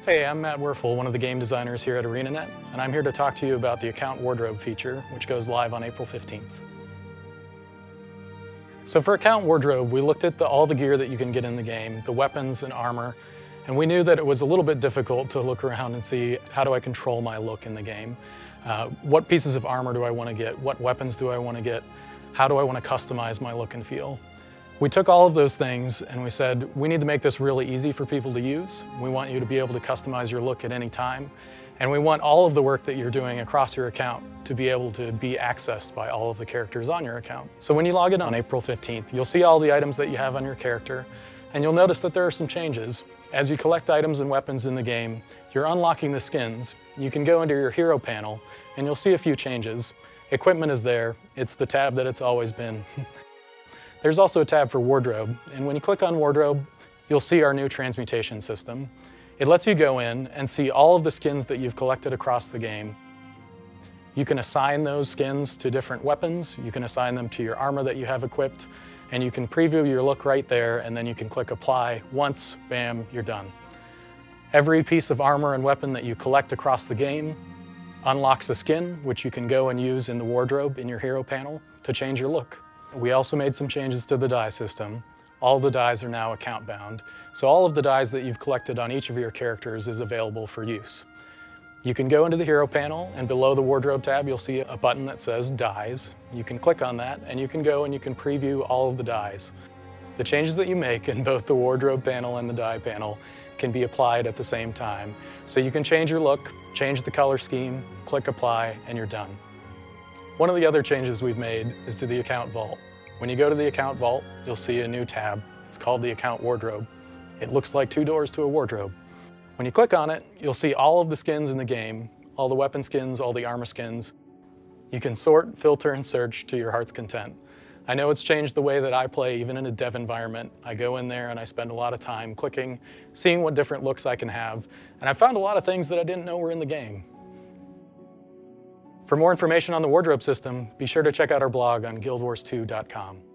Hey, I'm Matt Werfel, one of the game designers here at ArenaNet, and I'm here to talk to you about the Account Wardrobe feature, which goes live on April 15th. So for Account Wardrobe, we looked at all the gear that you can get in the game, the weapons and armor, and we knew that it was a little bit difficult to look around and see how do I control my look in the game. What pieces of armor do I want to get? What weapons do I want to get? How do I want to customize my look and feel? We took all of those things and we said, we need to make this really easy for people to use. We want you to be able to customize your look at any time. And we want all of the work that you're doing across your account to be able to be accessed by all of the characters on your account. So when you log in on April 15th, you'll see all the items that you have on your character, and you'll notice that there are some changes. As you collect items and weapons in the game, you're unlocking the skins. You can go into your hero panel, and you'll see a few changes. Equipment is there. It's the tab that it's always been. There's also a tab for wardrobe, and when you click on wardrobe, you'll see our new transmutation system. It lets you go in and see all of the skins that you've collected across the game. You can assign those skins to different weapons, you can assign them to your armor that you have equipped, and you can preview your look right there, and then you can click apply once, bam, you're done. Every piece of armor and weapon that you collect across the game unlocks a skin, which you can go and use in the wardrobe in your hero panel to change your look. We also made some changes to the die system. All the dies are now account bound, so all of the dies that you've collected on each of your characters is available for use. You can go into the hero panel, and below the wardrobe tab you'll see a button that says dies. You can click on that and you can go and you can preview all of the dies. The changes that you make in both the wardrobe panel and the die panel can be applied at the same time. So you can change your look, change the color scheme, click apply, and you're done. One of the other changes we've made is to the account vault. When you go to the account vault, you'll see a new tab. It's called the Account Wardrobe. It looks like two doors to a wardrobe. When you click on it, you'll see all of the skins in the game, all the weapon skins, all the armor skins. You can sort, filter, and search to your heart's content. I know it's changed the way that I play, even in a dev environment. I go in there and I spend a lot of time clicking, seeing what different looks I can have, and I found a lot of things that I didn't know were in the game. For more information on the wardrobe system, be sure to check out our blog on guildwars2.com.